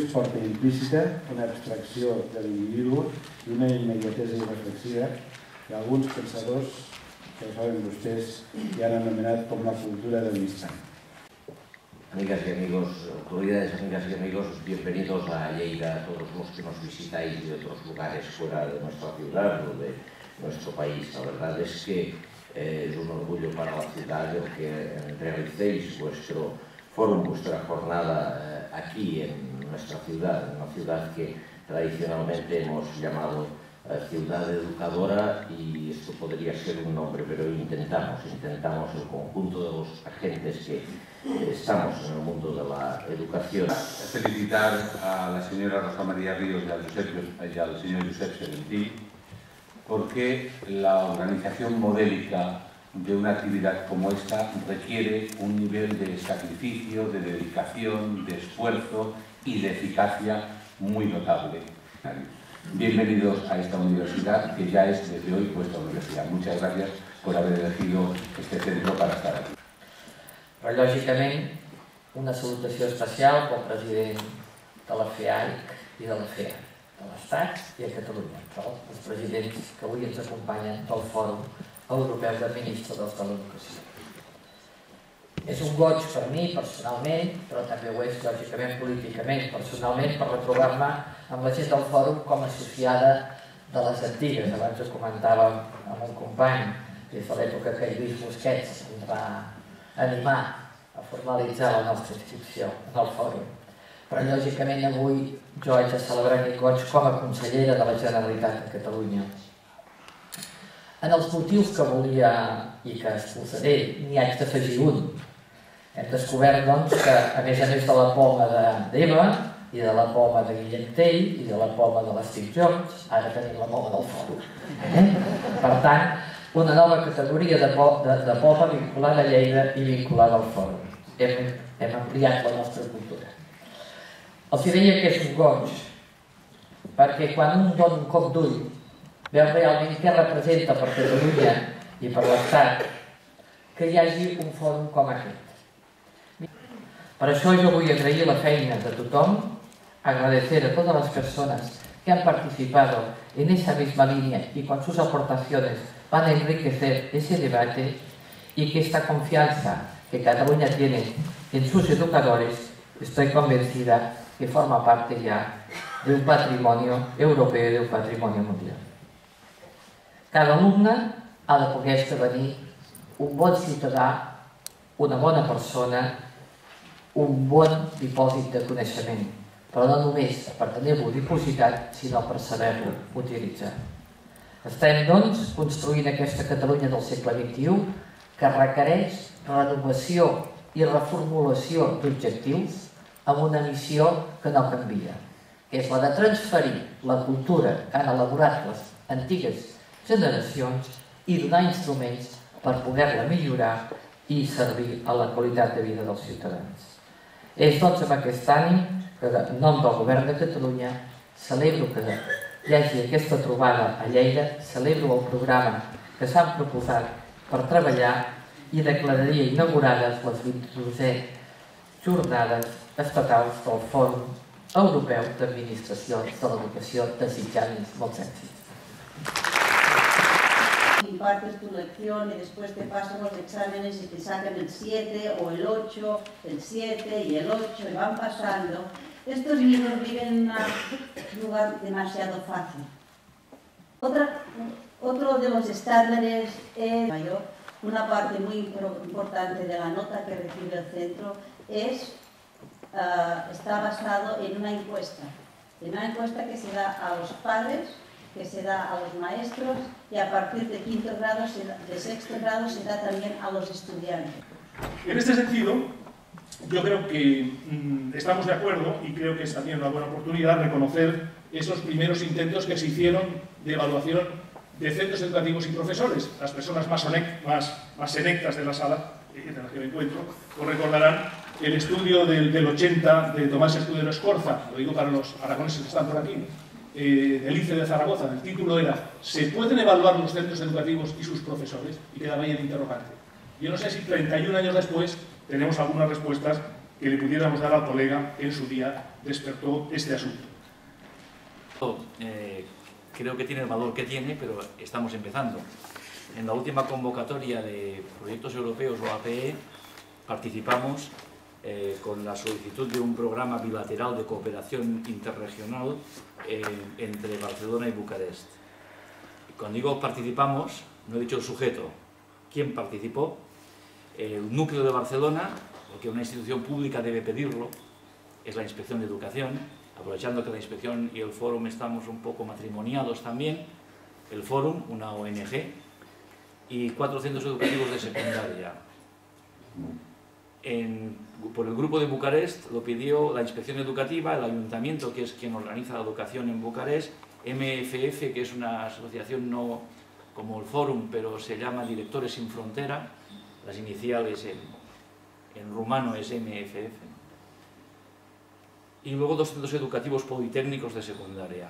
porta implícita una abstracció de l'individu i una immediatesa irreflexiva que alguns pensadors, que ho saben vostès, ja han anomenat com la cultura del instant. Amigas y amigos, autoridades, amigas y amigos, bienvenidos a Lleida, todos los que nos visitáis de otros lugares fuera de nuestra ciudad o de nuestro país. La verdad es que es un orgullo para la ciudad el que realicéis vuestro foro, vuestra jornada aquí en nuestra ciudad, una ciudad que tradicionalmente hemos llamado ciudad educadora, y esto podría ser un nombre, pero intentamos el conjunto de los agentes que estamos en el mundo de la educación. Felicitar a la señora Rosa María Ríos y al señor Josep Serentí, porque la organización modélica de una actividad como esta requiere un nivel de sacrificio, de dedicación, de esfuerzo y de eficacia muy notable. Bienvenidos a esta universidad, que ya es desde hoy vuestra universidad. Muchas gracias por haber elegido este centro para estar aquí. Però, lògicament, una salutació especial pel president de la FEAIC i de la FEA, de l'Estat i a Catalunya, els presidents que avui ens acompanyen del Fòrum Europeu d'Administradors de l'Educació. És un goig per mi, personalment, però també ho és, lògicament, políticament, personalment, per retrobar-me amb la gent del Fòrum com a associada de les antigues. Abans ho comentàvem amb un company, des de l'època que Lluís Busquets ens va animar a formalitzar la nostra inscripció en el Fòrum. Però, lògicament, avui jo haig de celebrar aquest goig com a consellera de la Generalitat de Catalunya. En els motius que volia i que exposaré, n'hi haig d'afegir un. Hem descobert, doncs, que a més de la poma d'Eva i de la poma de Guillem Tell i de la poma de l'Steve Jobs, ara tenim la poma del Fòrum. Per tant, una nova categoria de poma vinculada a Lleida i vinculada al Fòrum. Hem ampliat la nostra cultura. Els deia que és un goig, perquè quan un dona un cop d'ull veu realment què representa per Catalunya i per l'Estat que hi hagi un fòrum com aquest. Per això jo vull agrair la feina de tothom, agradecer a todas las personas que han participado en esa misma línea y con sus aportaciones van a enriquecer ese debate, y que esta confianza que Cataluña tiene en sus educadores, estoy convencida que forma parte ya de un patrimonio europeo y de un patrimonio mundial. Cada alumne ha de poder esdevenir un bon ciutadà, una bona persona, un bon dipòsit de coneixement, però no només per tenir-lo dipositat, sinó per saber-lo utilitzar. Estem, doncs, construint aquesta Catalunya del segle XXI que requereix renovació i reformulació d'objectius amb una missió que no canvia, que és la de transferir la cultura que han elaborat les antigues generacions i donar instruments per poder-la millorar i servir a la qualitat de vida dels ciutadans. És, doncs, amb aquest ànim que, en nom del Govern de Catalunya, celebro que hi hagi aquesta trobada a Lleida, celebro el programa que s'han proposat per treballar i declararia inaugurades les 22è jornades estatals del Fòrum Europeu d'Administracions de l'Educació, desitjant-los molts èxits. Impartes tu lección y después te pasan los exámenes y te sacan el 7 o el 8, el 7 y el 8 y van pasando. Estos niños viven en un lugar demasiado fácil. Otro de los estándares es mayor. Una parte muy importante de la nota que recibe el centro está basado en una encuesta que se da a los padres, que se da a los maestros, y a partir de quinto grado, de sexto grado, se da también a los estudiantes. En este sentido, yo creo que estamos de acuerdo, y creo que es también una buena oportunidad reconocer esos primeros intentos que se hicieron de evaluación de centros educativos y profesores. Las personas más selectas de la sala de aquel encuentro os recordarán el estudio del 80 de Tomás Escudero Escorza, lo digo para los aragoneses que están por aquí, del ICE de Zaragoza. El título era ¿se pueden evaluar los centros educativos y sus profesores? Y quedaba ahí el interrogante. Yo no sé si 31 años después tenemos algunas respuestas que le pudiéramos dar al colega que en su día despertó este asunto. Creo que tiene el valor que tiene, pero estamos empezando. En la última convocatoria de proyectos europeos o APE participamos con la solicitud de un programa bilateral de cooperación interregional entre Barcelona y Bucarest. Cuando digo participamos, no he dicho el sujeto. ¿Quién participó? El núcleo de Barcelona, porque una institución pública debe pedirlo, es la Inspección de Educación, aprovechando que la Inspección y el Fórum estamos un poco matrimoniados también, el Fórum, una ONG, y 4 centros educativos de secundaria. Por el grupo de Bucarest lo pidió la Inspección Educativa, el Ayuntamiento, que es quien organiza la educación en Bucarest, MFF, que es una asociación no como el Fórum, pero se llama Directores Sin Frontera, las iniciales en rumano es MFF, y luego 2 centros educativos politécnicos de secundaria.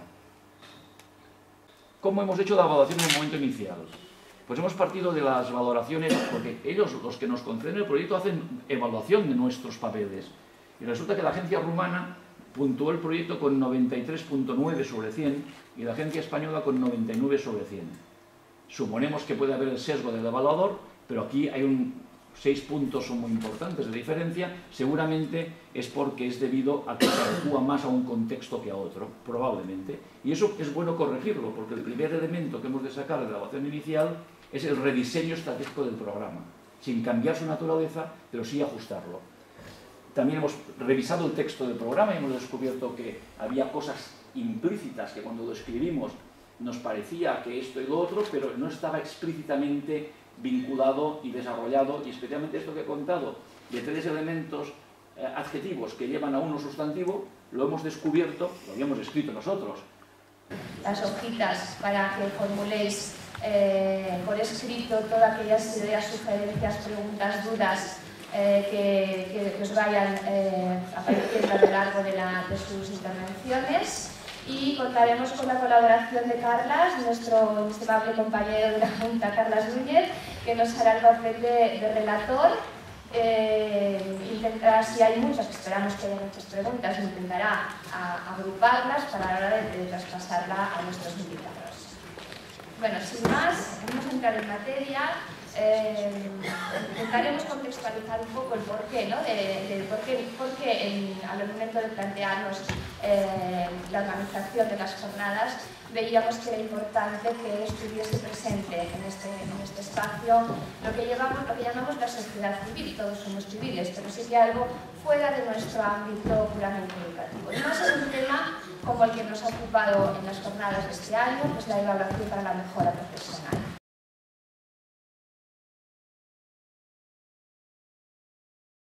¿Cómo hemos hecho la evaluación en el momento inicial? Pues hemos partido de las valoraciones, porque ellos, los que nos conceden el proyecto, hacen evaluación de nuestros papeles. Y resulta que la agencia rumana puntuó el proyecto con 93,9 sobre 100 y la agencia española con 99 sobre 100. Suponemos que puede haber el sesgo del evaluador, pero aquí hay 6 puntos son muy importantes de diferencia. Seguramente es porque es debido a que se adecua más a un contexto que a otro, probablemente. Y eso es bueno corregirlo, porque el primer elemento que hemos de sacar de la evaluación inicial es el rediseño estratégico del programa, sin cambiar su naturaleza, pero sí ajustarlo. También hemos revisado el texto del programa y hemos descubierto que había cosas implícitas que cuando lo escribimos nos parecía que esto y lo otro, pero no estaba explícitamente vinculado y desarrollado, y especialmente esto que he contado, de 3 elementos adjetivos que llevan a uno sustantivo, lo hemos descubierto, lo habíamos escrito nosotros. Las hojitas para que formuléis por escrito todas aquellas ideas, sugerencias, preguntas, dudas que os vayan apareciendo a lo largo de sus intervenciones. Y contaremos con la colaboración de Carlas, nuestro estimable compañero de la Junta, Carlas Núñez, que nos hará el papel de relator. Intentará, si hay muchas, que esperamos que haya muchas preguntas, intentará agruparlas para la hora de traspasarla a nuestros invitados. Bueno, sin más, vamos a entrar en materia. Intentaremos contextualizar un poco el porqué, ¿no? Porque al momento de plantearnos la organización de las jornadas veíamos que era importante que estuviese presente en este espacio lo que llamamos la sociedad civil. Todos somos civiles, pero sí que algo fuera de nuestro ámbito puramente educativo. Y más es un tema como el que nos ha ocupado en las jornadas de este año, pues la evaluación para la mejora profesional.